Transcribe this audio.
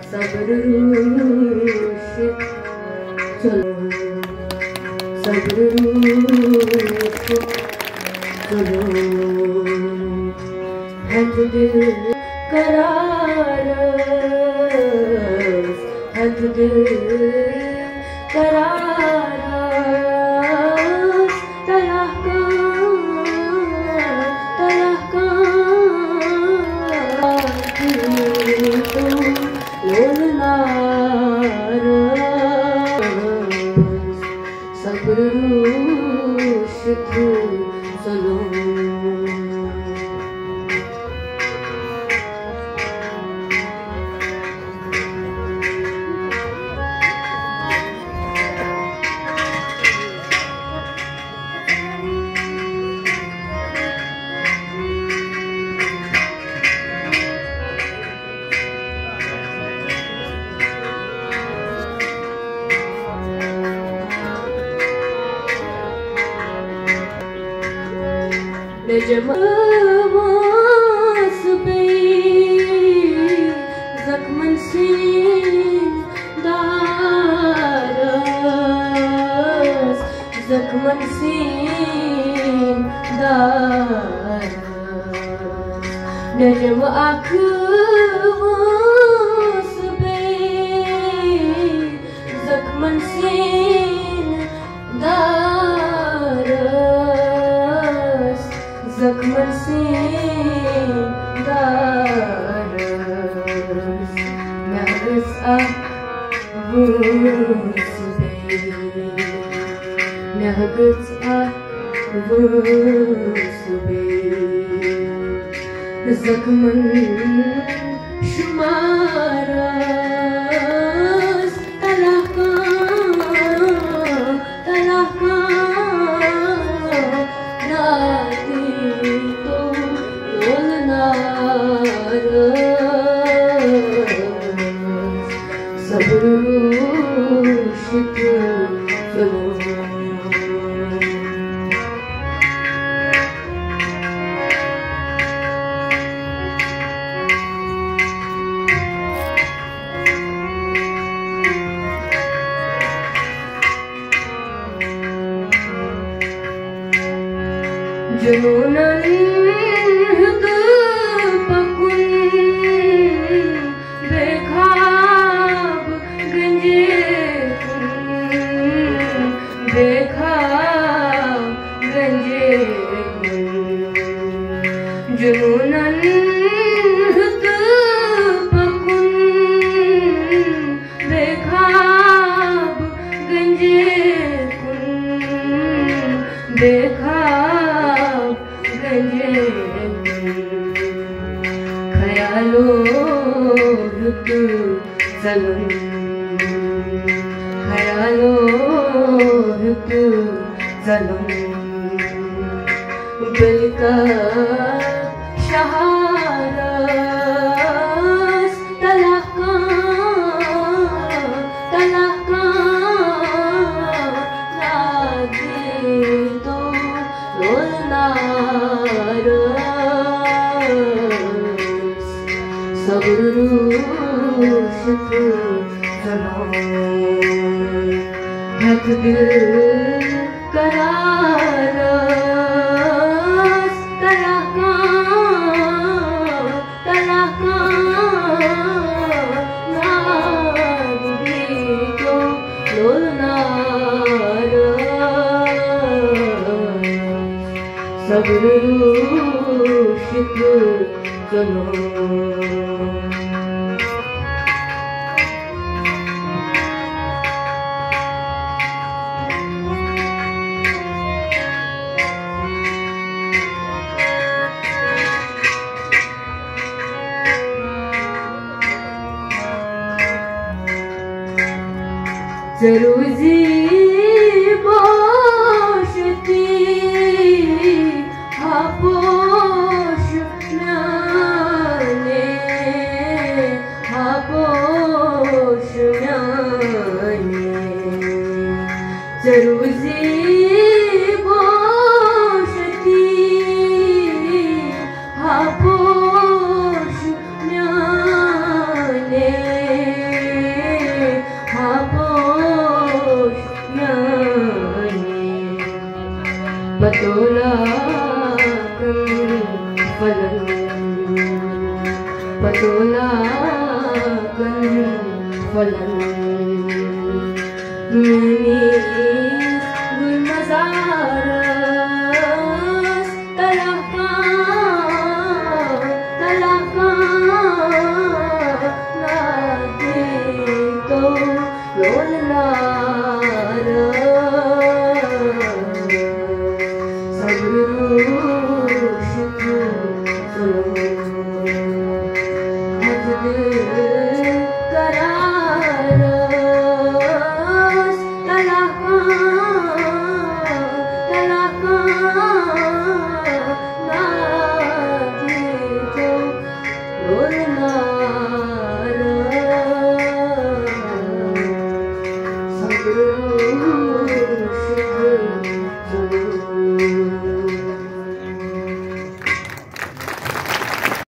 सब्र रूश चलो, सब्र रूश चलो, है तो दिल करार, है तो दिल करार, सब्र रूश चलो। नजमास पे जख्मन से दारस, जख्मन से दारस, नजम आँखों पे जख्मन से दारस, जख्मन से दारस, नगस आबूस बे, नगस आबूस बे, जख्मन शुमारस, तलाका तलाका सब्र रूश चलो। जुनूनन पकुन बेखाब गंजे बेखाब गंजे जुनूनन पकुन बेखाब गंजे बेखाब गंजे ख्यालो रुत ज़लन, ख्यालो रुत ज़लन, दिल का शहारस, तलाका तलाका ना दे तो रोलनारस, सब्र रूश चलो, है तो दिल करारस, तलाका तलाका ना दे तो रोलनारस, सब्र रूश चलो। जरूजी बोशती हापोश म्याने, हापोश म्याने, जरूजी बोशती हापोश म्याने, बुलंद मेरी गुलमज़ारस तलका नाते तो लोलनार Oh,